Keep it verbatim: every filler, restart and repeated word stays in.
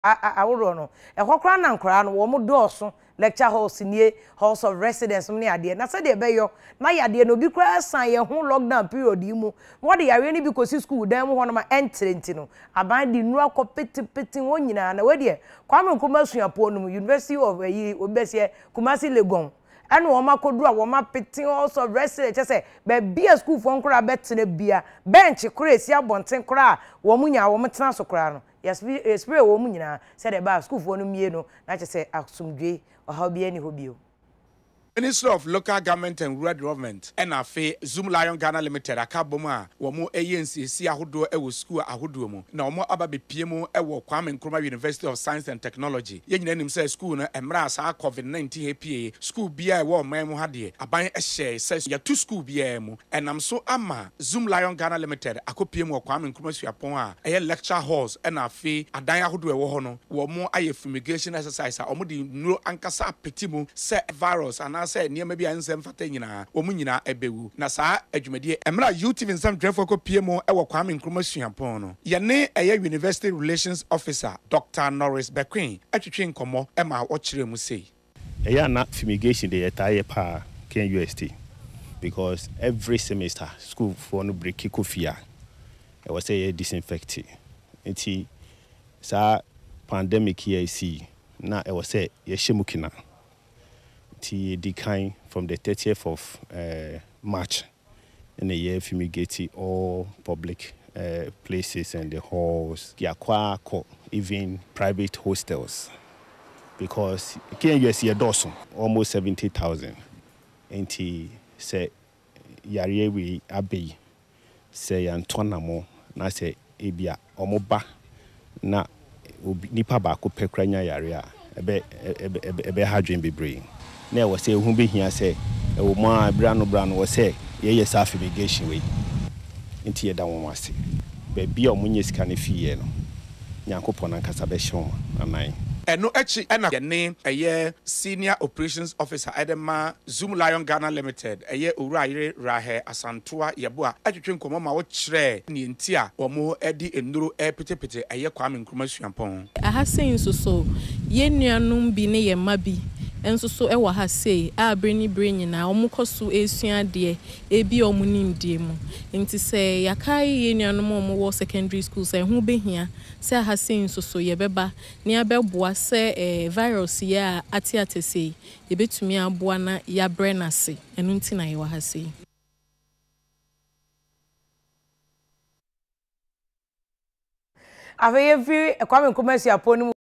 aworo no e kokra na nkora no wo mo dooso lecture halls nie halls of residence ne ade na se de beyo na yade no bi kra san ye ho lockdown period yi mu wo de yare ni bi ko si school dan mu ho no ma entrenti no aban di nura ko peti peti won nyina na we de kwame nkoma suapo no University of yi obesie Kumasi Legon anu wo makodu a wo ma peti halls of residence say be bia school fo nkora betene bia bench kra esi abonten kra wo munya wo metena so kra no yes spray wo munyina say the ba school fo no mie no na che say asumdwe o ha bia ni hobio. Ministry of Local Government and Rural Development and afe Zoomlion Ghana Limited akaboma wo mo ayensi si ahodo e wo school ahodo mu na wo mo aba bepie mu e wo Kwame Nkrumah University of Science and Technology ye nyina nim say school no emra sa covid nineteen hpa school bia e wo man mu hade aban e hye say ya tu school bia mu enam so ama Zoomlion Ghana Limited akopie mu wo Kwame Nkrumah suapon a e lecture halls and afe adan ahodo e wo ho no wo mo aye fumigation exercise a wo de nuro ankasa apeti mu say virus and say niam bia nsem fata nyina o mu nyina ebewu na saa adwumade emra U T V nsam drefo ko pie mu e wo Kwame Nkrumah suapon no ye ne eye University Relations Officer Doctor Norris Bequin atwetwe nkomo e ma wo kire mu sei eya na fumigation de yetaye pa K N U S T because every semester school for no break kofia e was say disinfect enti sa pandemic here see na e was say ye shemukina T decline from the thirtieth of uh, March in a year fumigate all public uh, places and the halls, even private hostels, because K N U S T Dawson almost seventy thousand. And he say yare we abbey say Antonamo na say ebia omoba na nipa ba ko pekranya yare ebe ebe ebe hadwen bebre. Na was say who be here say e wo ma brano brano was say ye ye sa fumigation we nti ye da won wase be bia omunye sika ne fie no nyankopon ankasa be hye anan eno echi ena ne eye senior operations officer edema Zoomlion Ghana Limited eye owurayire rahe asantoa yebo a atwetwe nkomo ma wo kire ne nti a omo edi enuro e petepete eye Kwame Nkrumah suapon aha sen so so ye nuanum bi ne ye mabi enso so e wa ha sei a breni breni na omukoso esua de e bi omunim de mu nti se yakai ye nuanom omo wo secondary school se hu behia se ha sei so so ye beba ne abeboa se eh, virus ya ati atese ye betumi aboa na ya brenase enu nti na ye wa ha sei Ave ye fi Kwame Nkrumah suapon